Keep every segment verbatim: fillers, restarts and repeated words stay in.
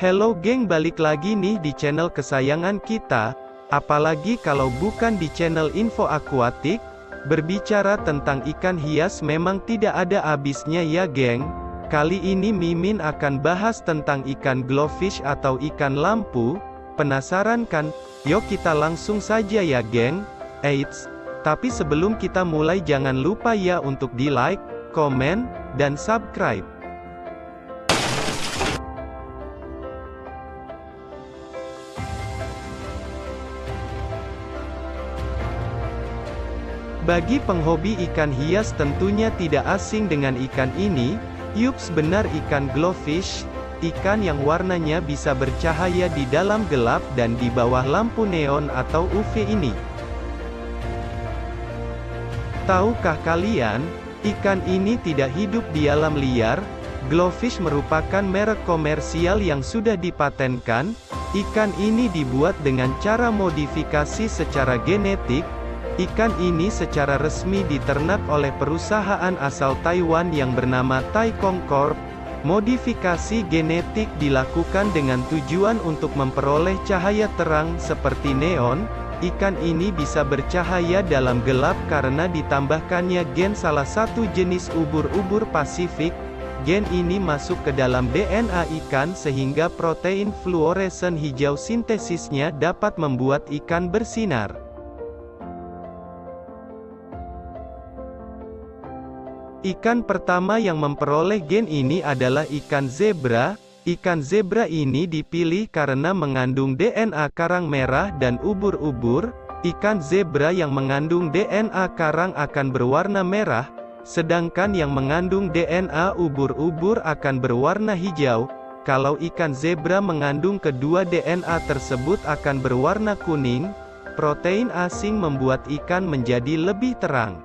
Hello geng, balik lagi nih di channel kesayangan kita, apalagi kalau bukan di channel Info Akuatik. Berbicara tentang ikan hias memang tidak ada habisnya ya geng. Kali ini Mimin akan bahas tentang ikan glowfish atau ikan lampu. Penasaran kan? Yuk kita langsung saja ya geng. Eits, tapi sebelum kita mulai jangan lupa ya untuk di like, komen, dan subscribe. Bagi penghobi ikan hias tentunya tidak asing dengan ikan ini. Yups, benar, ikan glowfish, ikan yang warnanya bisa bercahaya di dalam gelap dan di bawah lampu neon atau U V ini. Tahukah kalian, ikan ini tidak hidup di alam liar? Glowfish merupakan merek komersial yang sudah dipatenkan. Ikan ini dibuat dengan cara modifikasi secara genetik. Ikan ini secara resmi diternak oleh perusahaan asal Taiwan yang bernama Taikong Corp. Modifikasi genetik dilakukan dengan tujuan untuk memperoleh cahaya terang seperti neon. Ikan ini bisa bercahaya dalam gelap karena ditambahkannya gen salah satu jenis ubur-ubur Pasifik. Gen ini masuk ke dalam D N A ikan sehingga protein fluoresen hijau sintesisnya dapat membuat ikan bersinar. Ikan pertama yang memperoleh gen ini adalah ikan zebra. Ikan zebra ini dipilih karena mengandung D N A karang merah dan ubur-ubur. Ikan zebra yang mengandung D N A karang akan berwarna merah, sedangkan yang mengandung D N A ubur-ubur akan berwarna hijau. Kalau ikan zebra mengandung kedua D N A tersebut akan berwarna kuning. Protein asing membuat ikan menjadi lebih terang.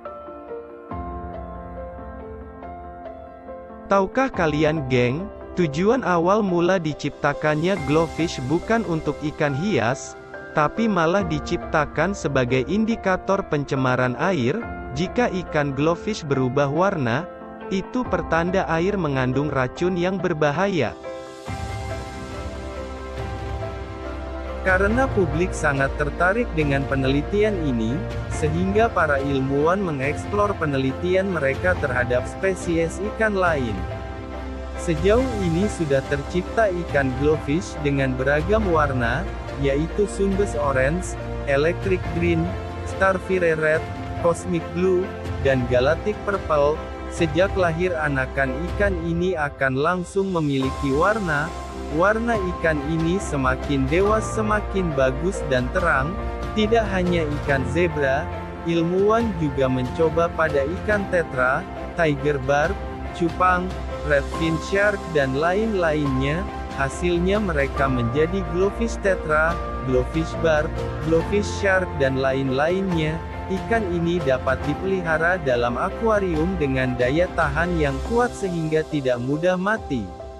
Tahukah kalian geng, tujuan awal mula diciptakannya glowfish bukan untuk ikan hias, tapi malah diciptakan sebagai indikator pencemaran air. Jika ikan glowfish berubah warna, itu pertanda air mengandung racun yang berbahaya. Karena publik sangat tertarik dengan penelitian ini, sehingga para ilmuwan mengeksplor penelitian mereka terhadap spesies ikan lain. Sejauh ini sudah tercipta ikan glowfish dengan beragam warna, yaitu sunburst orange, electric green, starfire red, cosmic blue, dan galactic purple. Sejak lahir anakan ikan ini akan langsung memiliki warna. Warna ikan ini semakin dewasa semakin bagus dan terang. Tidak hanya ikan zebra, ilmuwan juga mencoba pada ikan tetra, tiger barb, cupang, redfin shark dan lain-lainnya. Hasilnya mereka menjadi glowfish tetra, glowfish barb, glowfish shark dan lain-lainnya. Ikan ini dapat dipelihara dalam akuarium dengan daya tahan yang kuat sehingga tidak mudah mati.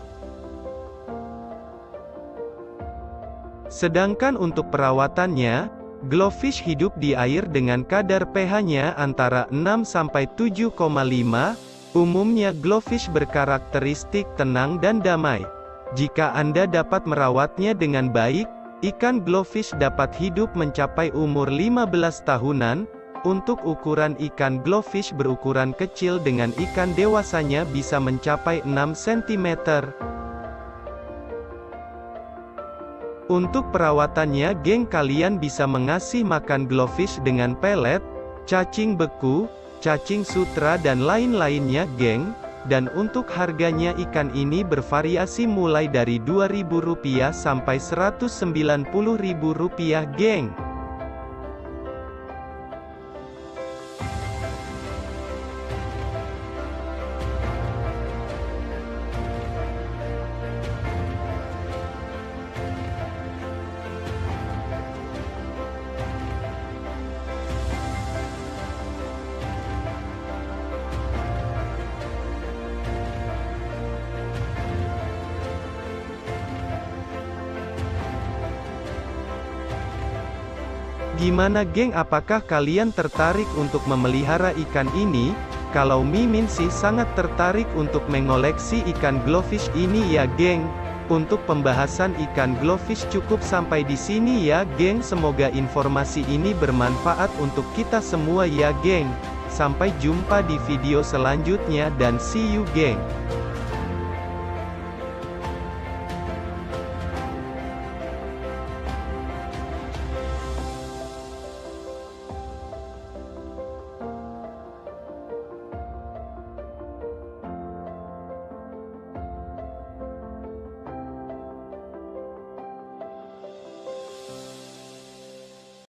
Sedangkan untuk perawatannya, glowfish hidup di air dengan kadar pH-nya antara enam sampai tujuh koma lima. Umumnya glowfish berkarakteristik tenang dan damai. Jika Anda dapat merawatnya dengan baik, ikan glowfish dapat hidup mencapai umur lima belas tahunan. Untuk ukuran ikan glowfish berukuran kecil dengan ikan dewasanya bisa mencapai enam sentimeter. Untuk perawatannya geng, kalian bisa mengasih makan glowfish dengan pelet, cacing beku, cacing sutra dan lain-lainnya geng. Dan untuk harganya ikan ini bervariasi mulai dari dua ribu rupiah sampai seratus sembilan puluh ribu rupiah geng. Gimana geng, apakah kalian tertarik untuk memelihara ikan ini? Kalau Mimin sih sangat tertarik untuk mengoleksi ikan glowfish ini ya geng. Untuk pembahasan ikan glowfish cukup sampai di sini ya geng. Semoga informasi ini bermanfaat untuk kita semua ya geng. Sampai jumpa di video selanjutnya dan see you geng.